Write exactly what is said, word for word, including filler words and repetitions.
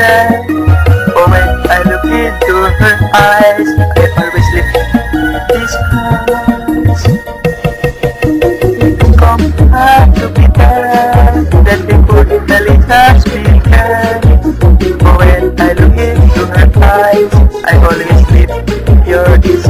sad. Oh, when I look into her eyes, I always live this cries. Come hard to be there, that they could tell it has begun. Oh, when I look into her eyes, I always live your desire.